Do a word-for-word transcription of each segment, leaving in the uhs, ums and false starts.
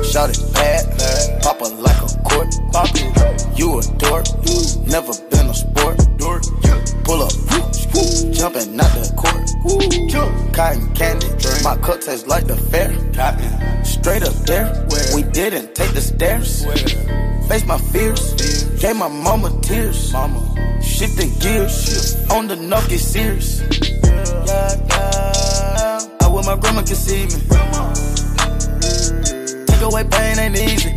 Shout it bad, bad. Pop it like a court. Pop it. You a dork, never been a sport. Pull up, jumping out the court. Cotton candy, my cup tastes like the fair. Straight up there, we didn't take the stairs. Face my fears, gave my mama tears. Shifting gears, on the knock get serious. Yeah, yeah. I wish my grandma could see me. Take away pain ain't easy.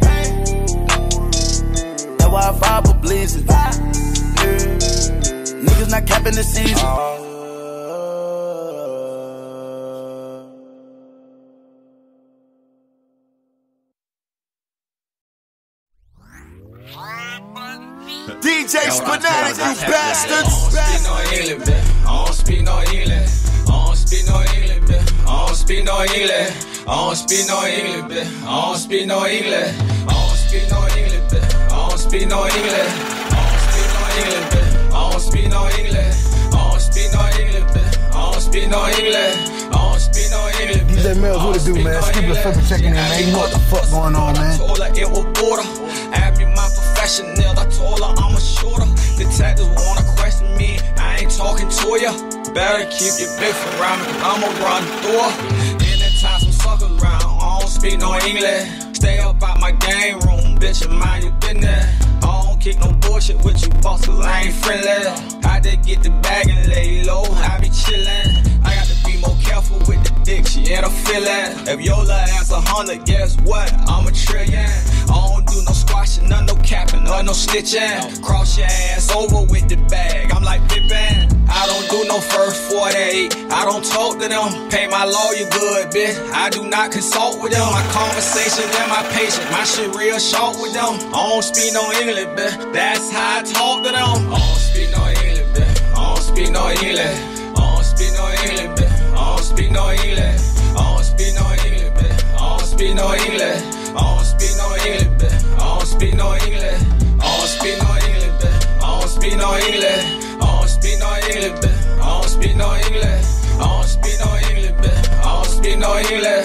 That's why I fire for blazing. Niggas not capping the season. D J Spinatic, you bastards! I don't speak no English, I don't speak no English, bitch. I don't speak no English, I don't speak no English, bitch. I don't speak no English, I don't speak no English, bitch. I don't speak no English, I don't speak no English, bitch. I don't speak no English, I don't speak no English, bitch. I don't speak no English, I don't speak no English. D J Mills, what it do, man? Skip the flipper checking in, man. You know what the fuck going on, man. I told her it was border. I be my professional. I told her I'm a shooter. Detectives wanna question me. I ain't talking to ya. Better keep your bitch around me, cause I'ma run through her. Anytime some sucker around, I don't speak no English. Stay up out my game room, bitch, and mind your business. I don't kick no bullshit with you, boss, cause I ain't friendly. I just get the bag and lay low, I be chillin'. I got to be more careful with the dick, she ain't a feeling. If your little ass a hundred, guess what? I'm a trillion. I don't do no squashing, none no capping, or no snitching. Cross your ass over with the bag, I'm like Pippin. I don't do no first forty-eight, I don't talk to them. Pay my lawyer good, bitch, I do not consult with them. My conversation and my patience, my shit real short with them. I don't speak no English, bitch, that's how I talk to them. I don't speak no English, bitch, I don't speak no English. I don't speak no English, bitch, I don't speak no English. I don't speak no English, bitch, I don't speak no English. I don't speak no English, bitch, I don't speak no English. I don't speak no English, bitch, I don't speak no English. I don't speak no English, bitch, I don't speak no English. I don't speak no English, bitch, I don't speak no English.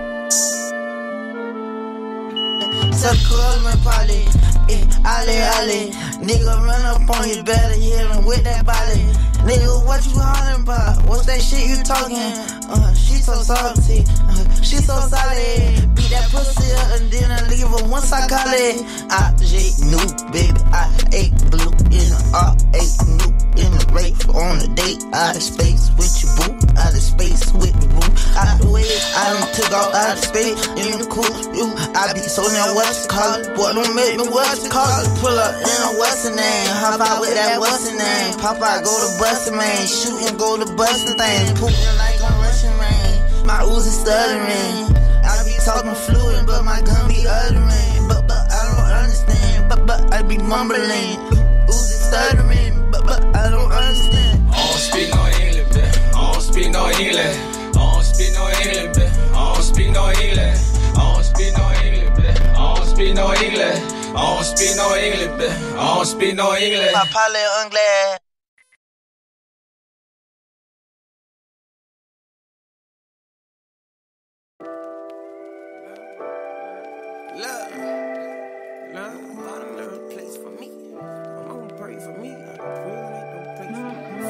Tell the Coleman party, eh, Ali, Ali. Nigga run up on you, better hit him with that body. Nigga, what you hollering about? What's that shit you talking? Uh, she so salty, uh, she so solid. Beat that pussy up and then I leave her once I call it. I J new, baby, I ate blue in the R eight new in the rape on the date. Out of space with your boo, out of space with the boo. Out the way, I done took off out of space in the cool. You, I be so now what's it called? Boy, don't make me what's it called? Pull up in a what's the name? Hop out with that what's the name? Pop out, go to bustin' man, shoot and go to bustin' things. Putin like I'm Russian rain. My Uzi stuttering. I be talking fluent, but my gun be uttering. But but I don't understand. But but I be mumbling. Uzi stuttering, but but I don't understand. I don't speak no English, bitch. I don't speak no English. I don't speak no English, bitch. I don't speak no English. I don't speak no English, bitch. I don't speak no English. I don't speak no English, bitch. I don't speak no English. I parle anglais. Love, love, bottom little place for me. My mama pray for me. I pray ain't no place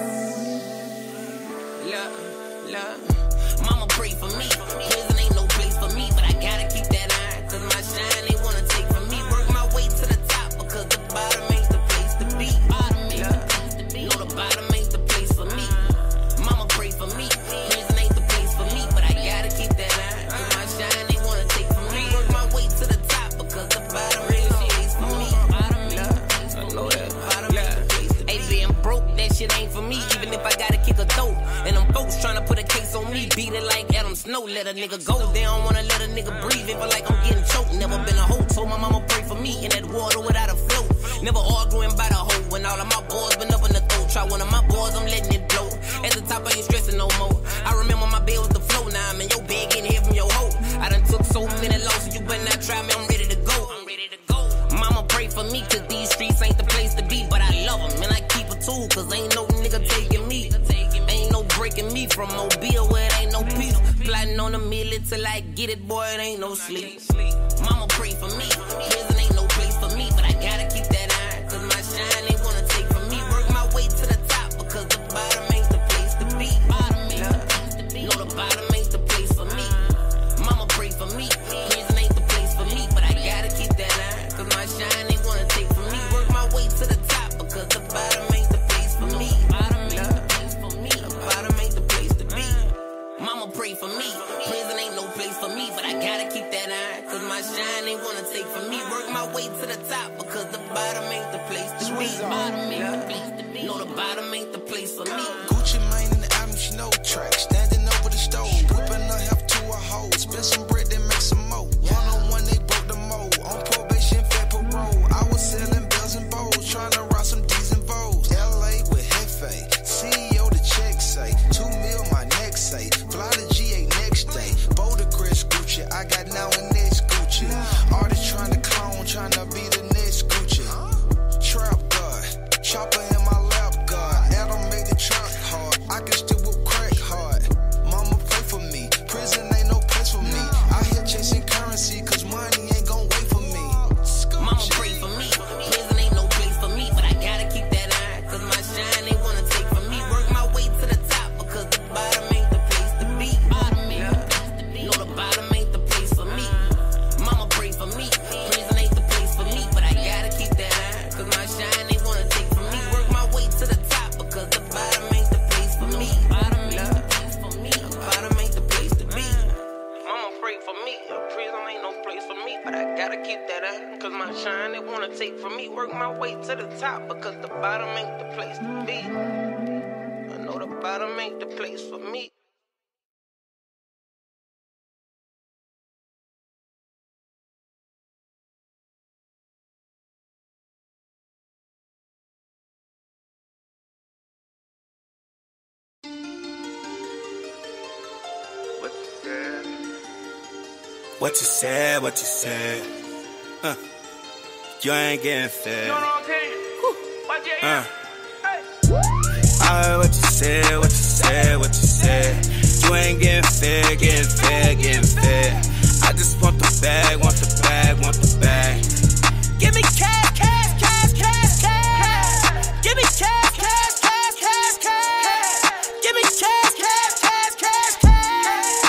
for me. Love, love, mama pray for me. Prison ain't no place for me, but I gotta keep that iron, cause my shine they wanna take from me. Work my way to the top, because the bottom ain't the place to be. Bottom ain't the place to be. No, the bottom ain't the place for me. Mama pray for me. Prison ain't the place for me, but I gotta keep that iron, cause my shine they wanna take from me. Work my way to the top, because the bottom ain't the place for me. Bottom ain't the place for me. Bottom ain't the place to be. Hey, being broke, that shit ain't for me, even if I gotta kick a dope. And them folks tryna put a case on me, beat it like Adam Snow, let a nigga go. They don't wanna let a nigga breathe, it feel like I'm getting choked. Never been a hoe, told my mama pray for me in that water without a float. Never arguing by the hoe, when all of my boys been up in the throat. Try one of my boys, I'm letting it blow. At the top, I ain't stressing no more. I remember my bill was the flow, now I'm in your bed getting hit from your hoe. I done took so many losses, you better not try me, I'm ready to go. I'm ready to go. Mama pray for me, cause these streets ain't the place to be. But I love them, and I keep a tool, cause ain't no nigga taking me. Ain't no breaking me from Mobile where it ain't no peace. plotting on a million till I get it, boy, it ain't no sleep. Mama pray for me, prison ain't no place for me, but I gotta keep that iron, cause my shine they wanna take from me. Work my way to the top, because the bottom ain't the place to be. Bottom ain't the place to be. No, the bottom ain't the place for me. Mama pray for me, prison ain't the place for me, but I gotta keep that iron, cause my shine they wanna take from me. Work my way to the top, because the bottom ain't the place for me. Bottom ain't the place for me. The bottom ain't the place to be. Mama pray for me, prison ain't no place for me, but I gotta keep that iron, cause my shine they wanna take from me. Work my way to the top, because the bottom ain't the place to be. Bottom ain't the place to be. No, the bottom ain't the place for me. Gucci Mane in the album, she know track. Standing over the stove, whipping her help to a hoe. Spend some bread, then make some more. One on one, they broke the mold. On probation, fed parole. I was selling bells and bowls, trying to rock some D's and Vo's. L A with Hefe, C E O the check say. Two mil, my neck say. Fly to G A next day. Boulder Crest Gucci, I got now and next Gucci. Artists trying to clone, trying to be the next Gucci. Trap God, chopper in my lap God. Adam made the trap hard, I can still whip crack hard. Mama pray for me, prison ain't no place for me. I here chasing currency, cause money ain't gon' wait for me. Mama pray for me, prison ain't no place for me, but I gotta keep that iron, cause my shine they wanna take from me. Work my way to the top, because the bottom ain't the place to be. Bottom ain't the place to be. No, the bottom ain't the place for me. Mama pray for me, prison ain't the place for me, but I gotta keep that iron, cause my shine they wanna take from me. Work my way to the top, because the bottom ain't the place for me. Bottom ain't the place for me. The bottom ain't the place to be. Mama pray for me, prison ain't no place for me, but I gotta keep that iron, cause my shine they wanna take from me. Work my way to the top, because the bottom ain't the place to be. I know the bottom ain't the place for me. What you said, what you said. Uh, you ain't getting fed. Uh. I heard what you said, what you said, what you said. You ain't getting fed, getting fed, getting fed. I just want the bag, want the bag, want the bag. Give me cash, cash, cash, cash, cash. Give me cash, cash, cash, cash, cash. Give me cash, cash, cash, cash, cash.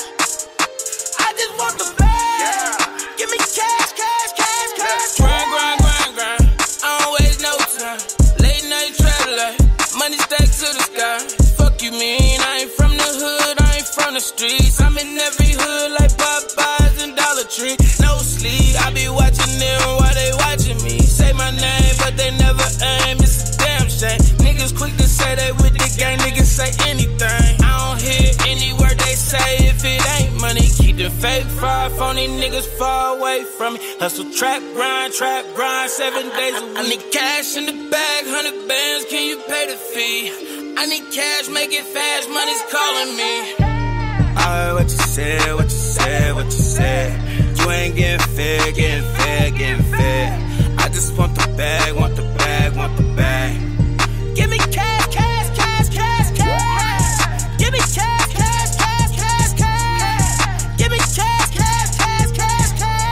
I just want the bag. Give me cash, cash, cash, cash. Grind, grind, grind, grind. I don't waste no time. Late night traveler, money stacked to the sky. Fuck you mean? I ain't from the hood, I ain't from the streets. I'm in every hood like Popeyes and Dollar Tree. No sleep, I be watching them while they watching me. Say my name, but they never aim. It's a damn shame. Niggas quick to say they with the gang, niggas say anything. I don't hear any word they say if it ain't money. Keep the fake fry, phony niggas far away from me. Hustle, trap, grind, trap, grind, seven days a week. I need cash in the bag, hundred bands, can you pay the fee? I need cash, make it fast, money's calling me. I heard what you said, what you said, what you said. You ain't getting fed, getting fed, getting fed. I just want the bag, want the bag, want the bag. Give me cash, cash, cash, cash, cash. Give me cash, cash, cash, cash, cash. Give me cash, cash, cash, cash,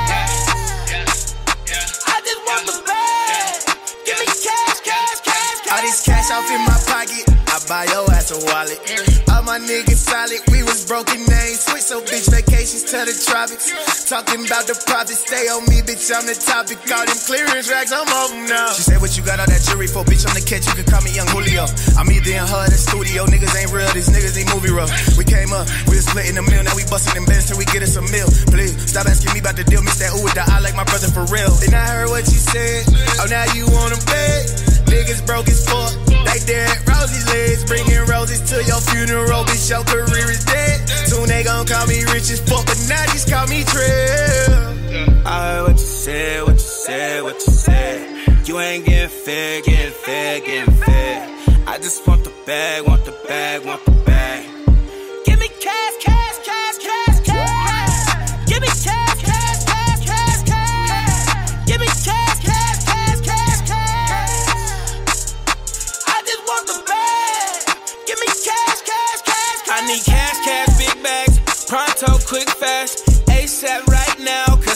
cash. I just want the bag. Give me cash, cash, cash, cash. All this cash off in my pocket, I buy your ass a wallet. All my niggas solid, we was broken names. Switch so bitch vacations to the tropics. Talking about the profits, stay on me, bitch, I'm the topic. All them clearance racks, I'm on them now. She said, what you got all that jewelry for? Bitch, I'm the catch, you can call me Young Julio. I'm either in her in the studio, niggas ain't real, these niggas ain't movie rough. We came up, we was splitting the meal, now we busting them bands till we get us a meal. Please, stop asking me about the deal, mix that ooh with the I like my brother for real. And I heard what you said, oh now you wanna bet. Niggas broke as fuck, like Derek Rosie's legs. Bringing roses to your funeral, bitch, your career is dead. Soon they gon' call me rich as fuck, but now just call me Trill. I heard what you said, what you said, what you said. You ain't getting fed, getting fed, getting fed. I just want the bag, want the bag, want the bag. Give me cash, cash, cash, cash, cash. Give me cash, cash, cash, cash, cash. Give me cash, cash, cash, cash, cash. I just want the bag. Give me cash, cash, cash, cash. I need cash, cash, big bags.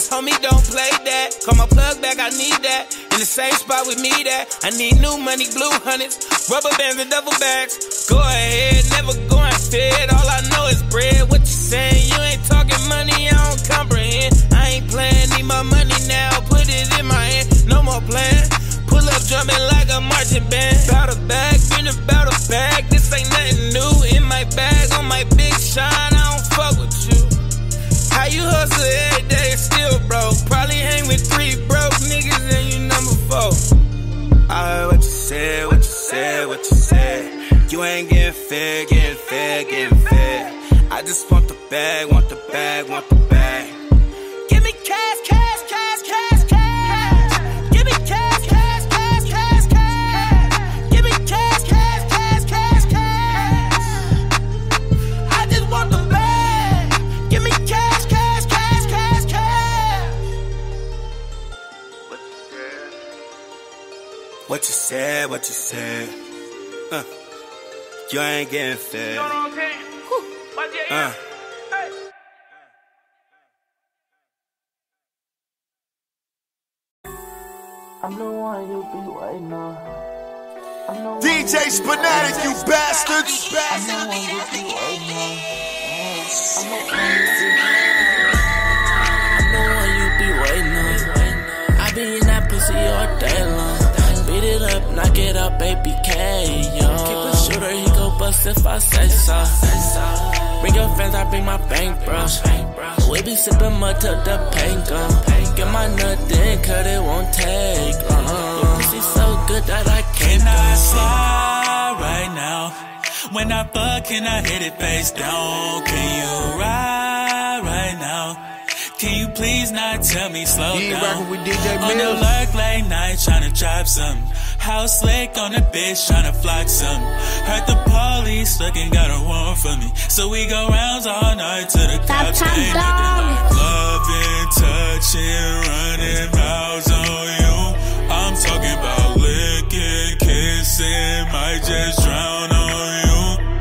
Homie, don't play that. Call my plug back, I need that. In the same spot with me that. I need new money, blue hundreds, rubber bands and double bags. Go ahead, never going fed. All I know is bread. What you saying? You ain't talking money, I don't comprehend. I ain't playing, need my money now. Put it in my hand, no more playing. Pull up drumming like a marching band. Bout a bag, been about a bag. This ain't nothing new in my bag. On my big shine, I don't fuck with you. How you hustle every day and still broke? Probably hang with three broke niggas and you number four. I heard what you said, what you said, what you said. You ain't getting fed, getting fed, getting fed. I just want the bag, want the bag, want the bag. Give me cash, cash, cash, cash, cash. Give me cash, cash, cash, cash, cash. Give me cash, cash, cash, cash, cash. I just want the bag. Give me cash, cash, cash, cash, cash. What you said, what you said. Uh, you ain't getting fed. You know what I'm saying? Uh. I'm the one you be waiting on. I'm the one D J Spinatic, you bastards! I'm the one you be waiting on. I'm the one you be waiting on. I be in that pussy all day long. Beat it up, knock it up, baby K, yo. Keep a shooter, he go bust if I say so. Bring your friends, I bring my bank, bro. We be sippin' mud till the pain gone. Get my nut in, cut it won't take long. Your pussy so good that I can't Can I slide right now? When I fuck, can I hit it face down? Can you ride right now? Can you please not tell me slow you down? rockin' with D J On the Mills? lurk late night tryna drop some. House slick on the bitch tryna flock some. Heard the police looking got a warrant for me. So we go rounds all night to the cops. Ain't nothing like loving, touching, running mouths on you. I'm talking about licking, kissing, might just drown on you.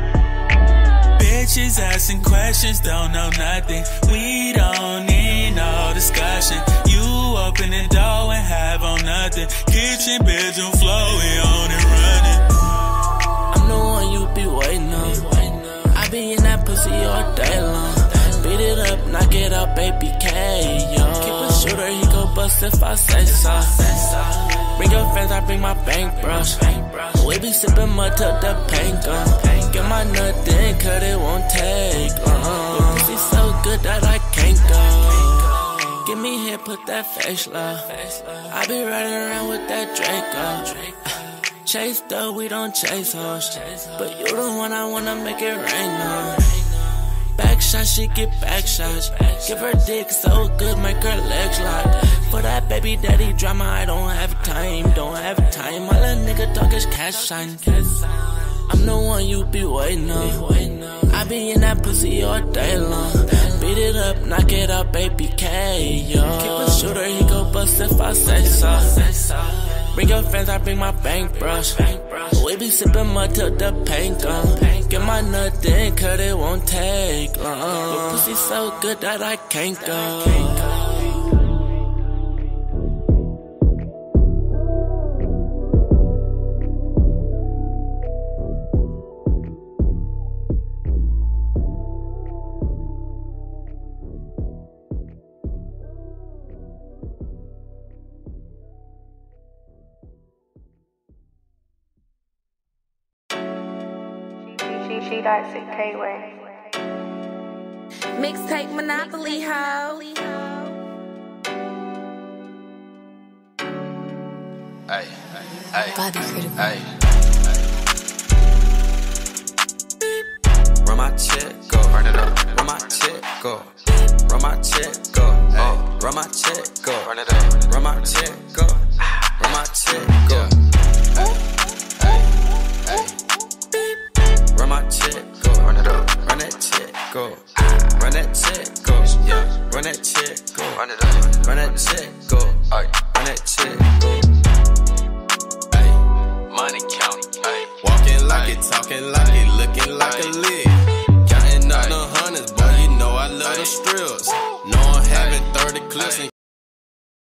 Bitches asking questions, don't know nothing. We don't need no discussion. You open the door and have on nothing. Kitchen, bedroom floor, we on and running. I'm the one you be waiting on. I be in that pussy all day long. Beat it up, knock it up, baby K, yo. Keep a shooter, he go bust if I say so. Bring your friends, I bring my bank, bro. We be sippin' mud till the pain gone. Get my nut in, cut it won't take long. Your pussy so good that I can't go. Give me here, put that face low. I be riding around with that Draco. Chase though, we don't chase hoes. But you the one I wanna make it rain on. Back shot, she get back shots. Give her dick so good, make her legs lock. For that baby daddy drama, I don't have time, don't have time. All a nigga talk is cash sign. I'm the one you be waiting on. I be in that pussy all day long. Beat it up, knock it up, baby K, yo. Keep a shooter, he go bust if I say so. Bring your friends, I bring my bank, bro. We be sippin' mud till the pain gone. Get my nut in, cut it won't take long. Your pussy so good that I can't go. She got sick K-Way. Mixtape Monopoly, ho. Hey, hey, Body critical. hey. Run my check, go. Run it up. Run my check, go. Run my check, go. Oh, run my check, go. Run it up. Run my check, go. Run my check, go. Run my check, go. Run it up. Run that check, go. Run that check, go. Yeah. Run that check, go. Run it up. Run that check, go. Ay. Run that check, go. Ay. Money count. Ay. Walking like it, talking like it, looking like a lick.